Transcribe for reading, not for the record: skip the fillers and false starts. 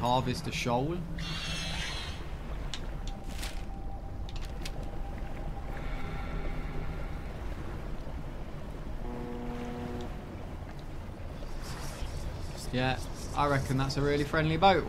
harvest a shoal. Yeah, I reckon that's a really friendly boat.